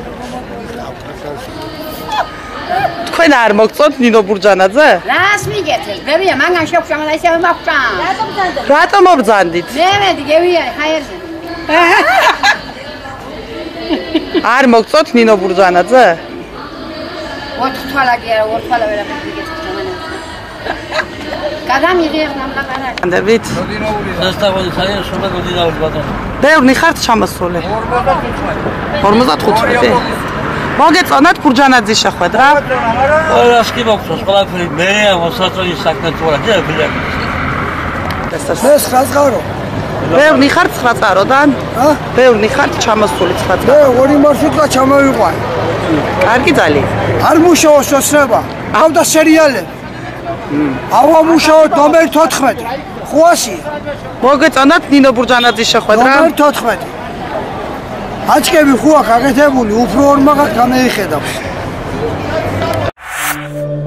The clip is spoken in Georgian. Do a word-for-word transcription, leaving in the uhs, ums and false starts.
თქვენ არ მოგწონთ ნინო ბურჯანაძე? რას მიგეთეს? გევია, მანგან შევხვშამ და ისევ მოგწან. რატომ მობძანდით? მე მედი გევია, ხაერზე. არ მოგწონთ ნინო ბურჯანაძე? ოთხ თვალაკი არა, ორ თვალა ვერა მიგეთეს თამანა. გადამიღებ ნამყარაკ. ანდებით? დასტავალი ხაერ შობა გოდინავს ბატონო. ბევრი ხართ ჩამოსული. ორმოცდახუთი. მოგეწონათ ბურჯანაძის შეხვედრა? ყველას კი მოგწონს, ყველაფერი მე მოსაწოლის საქმე თუ არა, ძებლე. მე ცხრაწყარო. ბევრი ხართ ცხრაწყაროდან? ჰა? ბევრი ხართ ჩამოსული მე ცხრაწყარო. ორი მარშრუტკა ჩამოვიყვანე. კარგი ძალიან. არ მუშაობს ოცნება. ავდა სერიალები. ავა მუშაობ ნომერ თოთხმეტი. ხუასი. მოგეწონათ ნინო ბურჯანაძის შეხვედრა? ნომერ თოთხმეტი. აჩკები ხუა გაკეთებული, უფრო ორმაგად გამეიხედავს.